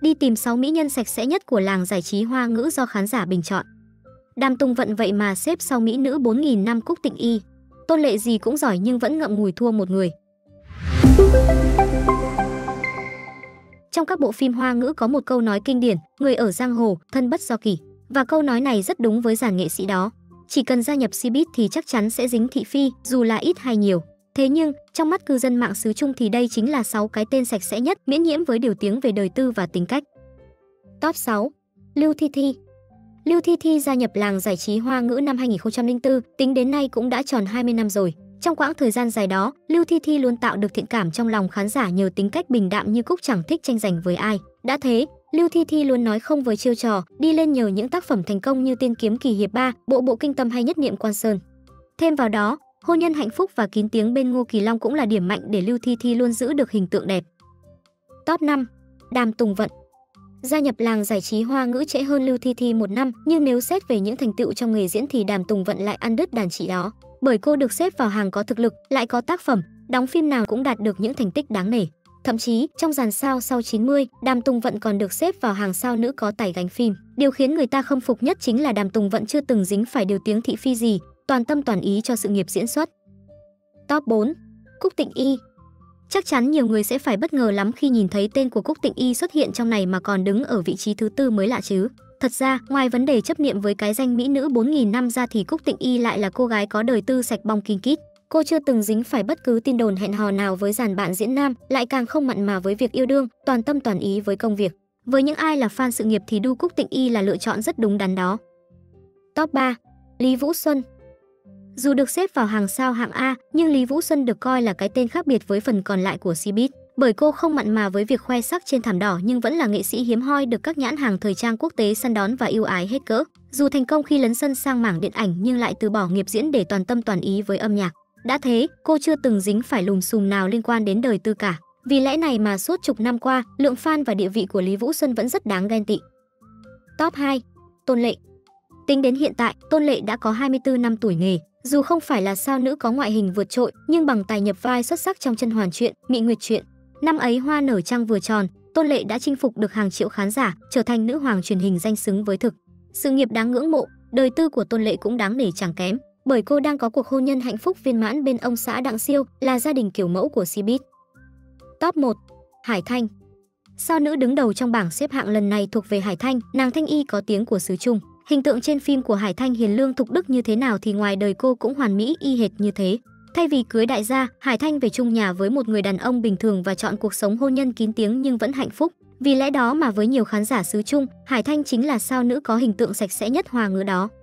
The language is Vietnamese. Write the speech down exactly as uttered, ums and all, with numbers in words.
đi tìm sáu mỹ nhân sạch sẽ nhất của làng giải trí Hoa ngữ do khán giả bình chọn. Đàm Tùng Vận vậy mà xếp sau mỹ nữ bốn nghìn năm Cúc Tịnh Y. Tôn Lệ gì cũng giỏi nhưng vẫn ngậm ngùi thua một người. Trong các bộ phim Hoa ngữ có một câu nói kinh điển, người ở giang hồ, thân bất do kỷ. Và câu nói này rất đúng với dàn nghệ sĩ đó. Chỉ cần gia nhập Cbiz thì chắc chắn sẽ dính thị phi, dù là ít hay nhiều. Thế nhưng, trong mắt cư dân mạng xứ Trung thì đây chính là sáu cái tên sạch sẽ nhất, miễn nhiễm với điều tiếng về đời tư và tính cách. Top sáu. Lưu Thi Thi. Lưu Thi Thi gia nhập làng giải trí Hoa ngữ năm hai nghìn không trăm lẻ bốn, tính đến nay cũng đã tròn hai mươi năm rồi. Trong quãng thời gian dài đó, Lưu Thi Thi luôn tạo được thiện cảm trong lòng khán giả nhờ tính cách bình đạm như cúc, chẳng thích tranh giành với ai. Đã thế, Lưu Thi Thi luôn nói không với chiêu trò, đi lên nhờ những tác phẩm thành công như Tiên Kiếm Kỳ Hiệp ba, Bộ Bộ Kinh Tâm hay Nhất Niệm Quan Sơn. Thêm vào đó, hôn nhân hạnh phúc và kín tiếng bên Ngô Kỳ Long cũng là điểm mạnh để Lưu Thi Thi luôn giữ được hình tượng đẹp. Top năm. Đàm Tùng Vận. Gia nhập làng giải trí Hoa ngữ trễ hơn Lưu Thi Thi một năm, nhưng nếu xét về những thành tựu trong nghề diễn thì Đàm Tùng Vận lại ăn đứt đàn chị đó. Bởi cô được xếp vào hàng có thực lực, lại có tác phẩm, đóng phim nào cũng đạt được những thành tích đáng nể. Thậm chí, trong dàn sao sau chín mươi, Đàm Tùng Vận còn được xếp vào hàng sao nữ có tài gánh phim. Điều khiến người ta khâm phục nhất chính là Đàm Tùng Vận chưa từng dính phải điều tiếng thị phi gì, toàn tâm toàn ý cho sự nghiệp diễn xuất. Top bốn. Cúc Tịnh Y. Chắc chắn nhiều người sẽ phải bất ngờ lắm khi nhìn thấy tên của Cúc Tịnh Y xuất hiện trong này mà còn đứng ở vị trí thứ tư mới lạ chứ. Thật ra, ngoài vấn đề chấp niệm với cái danh mỹ nữ bốn nghìn năm ra thì Cúc Tịnh Y lại là cô gái có đời tư sạch bong kin kít. Cô chưa từng dính phải bất cứ tin đồn hẹn hò nào với dàn bạn diễn nam, lại càng không mặn mà với việc yêu đương, toàn tâm toàn ý với công việc. Với những ai là fan sự nghiệp thì đu Cúc Tịnh Y là lựa chọn rất đúng đắn đó. Top ba. Lý Vũ Xuân. Dù được xếp vào hàng sao hạng A, nhưng Lý Vũ Xuân được coi là cái tên khác biệt với phần còn lại của Cbiz. Bởi cô không mặn mà với việc khoe sắc trên thảm đỏ nhưng vẫn là nghệ sĩ hiếm hoi được các nhãn hàng thời trang quốc tế săn đón và yêu ái hết cỡ. Dù thành công khi lấn sân sang mảng điện ảnh nhưng lại từ bỏ nghiệp diễn để toàn tâm toàn ý với âm nhạc. Đã thế, cô chưa từng dính phải lùm xùm nào liên quan đến đời tư cả. Vì lẽ này mà suốt chục năm qua, lượng fan và địa vị của Lý Vũ Xuân vẫn rất đáng ghen tị. Top hai. Tôn Lệ. Tính đến hiện tại, Tôn Lệ đã có hai mươi tư năm tuổi nghề. Dù không phải là sao nữ có ngoại hình vượt trội, nhưng bằng tài nhập vai xuất sắc trong Chân Hoàn Truyện, Mị Nguyệt Truyện, năm ấy Hoa Nở Trăng vừa tròn, Tôn Lệ đã chinh phục được hàng triệu khán giả, trở thành nữ hoàng truyền hình danh xứng với thực. Sự nghiệp đáng ngưỡng mộ, đời tư của Tôn Lệ cũng đáng nể chẳng kém, bởi cô đang có cuộc hôn nhân hạnh phúc viên mãn bên ông xã Đặng Siêu, là gia đình kiểu mẫu của Cbiz. Top một. Hải Thanh. Sao nữ đứng đầu trong bảng xếp hạng lần này thuộc về Hải Thanh, nàng Thanh Y có tiếng của xứ Trung. Hình tượng trên phim của Hải Thanh hiền lương thục đức như thế nào thì ngoài đời cô cũng hoàn mỹ y hệt như thế. Thay vì cưới đại gia, Hải Thanh về chung nhà với một người đàn ông bình thường và chọn cuộc sống hôn nhân kín tiếng nhưng vẫn hạnh phúc. Vì lẽ đó mà với nhiều khán giả xứ Trung, Hải Thanh chính là sao nữ có hình tượng sạch sẽ nhất Hoa ngữ đó.